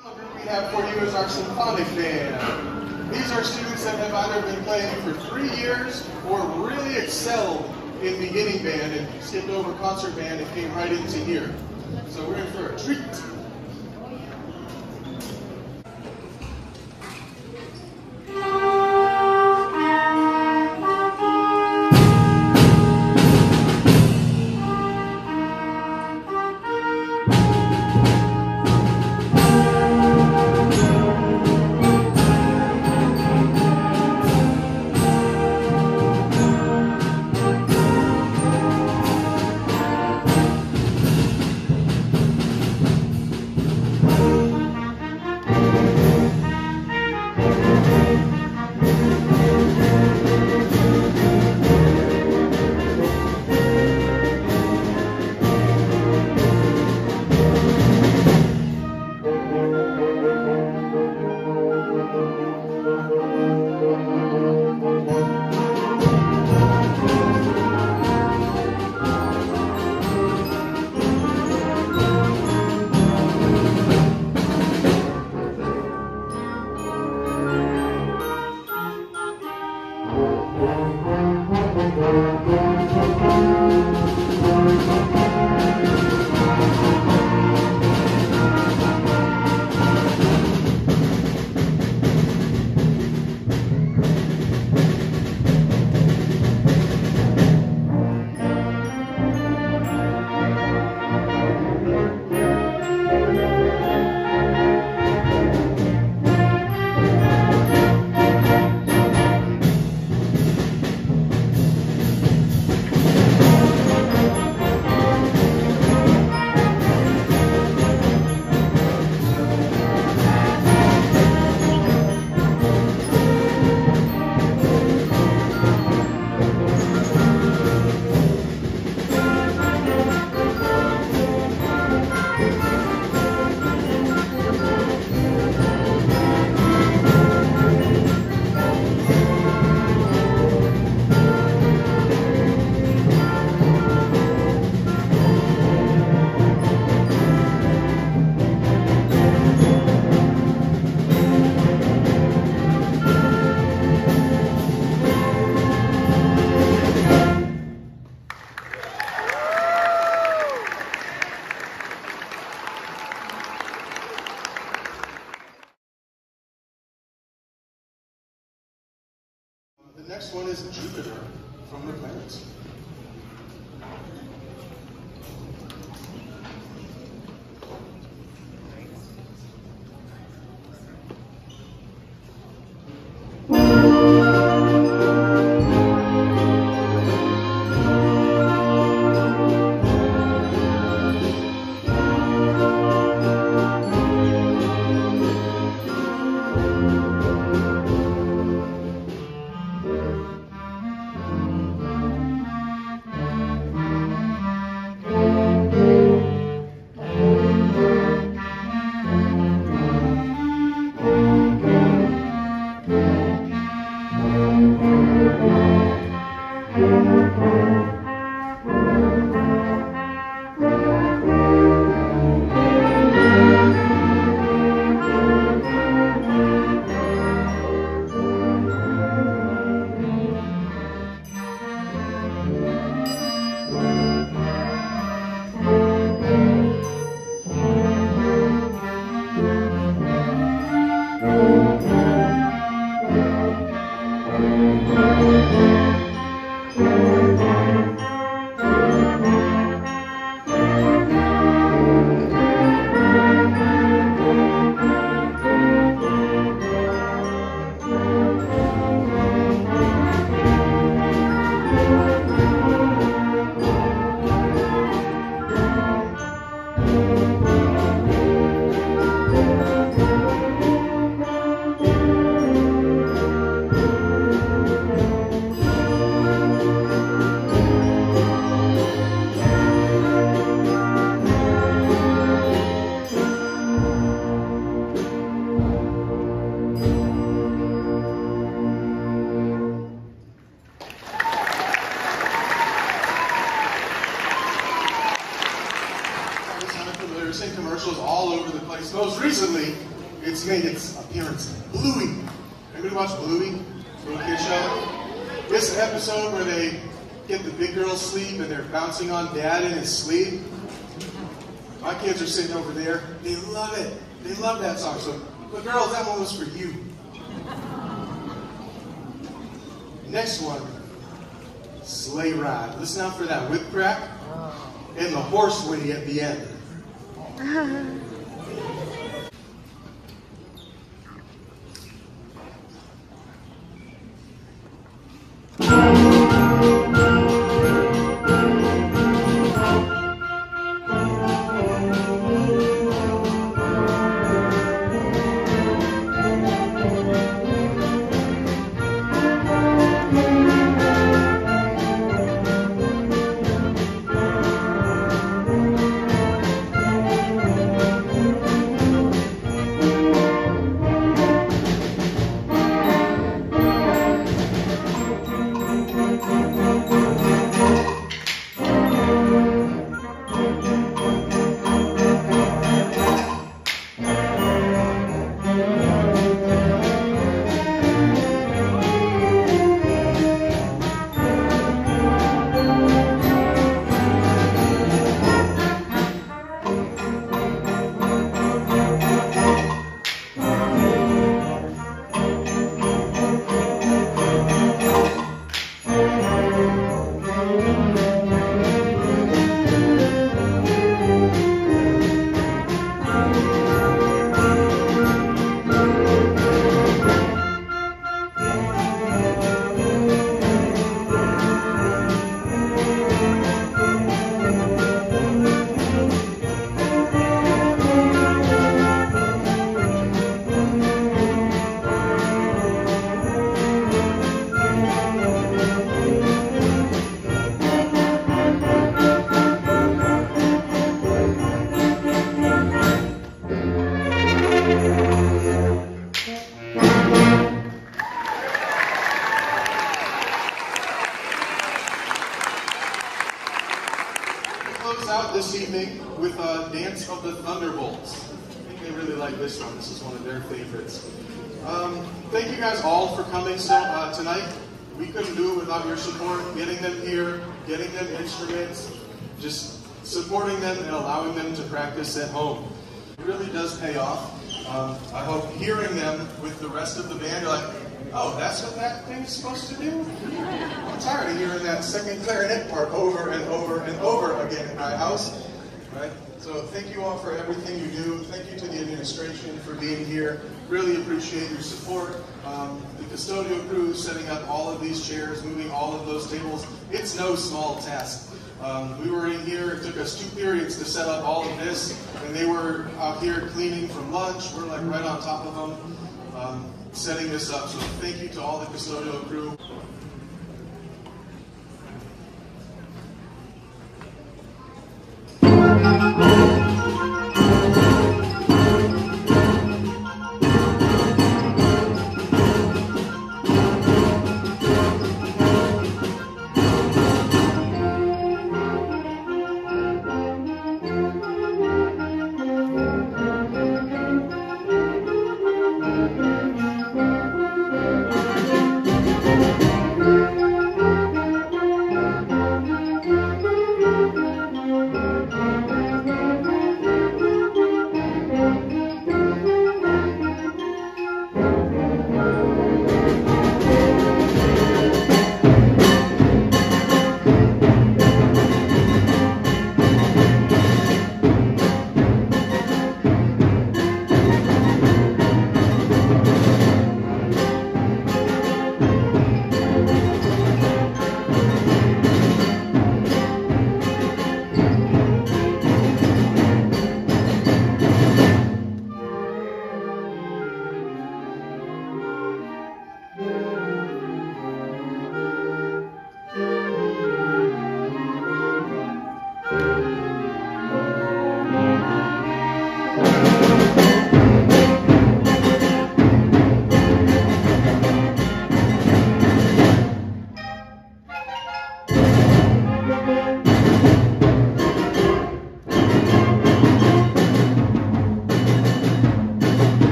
The group we have for you is our symphonic band. These are students that have either been playing for 3 years or really excelled in beginning band and skipped over concert band and came right into here. So we're in for a treat. The next one is Jupiter from the Planets. Seen commercials all over the place. Most recently, it's made its appearance. Bluey. Anybody watch Bluey? Little kid show? This is an episode where they get the big girl sleep and they're bouncing on dad in his sleep. My kids are sitting over there. They love it. They love that song. So, but girls, that one was for you. Next one, Sleigh Ride. Listen out for that whip crack and the horse whinny at the end. Out this evening with Dance of the Thunderbolts. I think they really like this one. This is one of their favorites. Thank you guys all for coming tonight. We couldn't do it without your support, getting them here, getting them instruments, just supporting them and allowing them to practice at home. It really does pay off. I hope hearing them with the rest of the band, you're like, oh, that's what that thing's supposed to do? I'm tired of hearing that second clarinet part over and over and over again in my house. Right? So thank you all for everything you do. Thank you to the administration for being here. Really appreciate your support. The custodial crew setting up all of these chairs, moving all of those tables. It's no small task. We were in here, it took us 2 periods to set up all of this, and they were out here cleaning from lunch. We're like right on top of them. Setting this up. So thank you to all the custodial crew.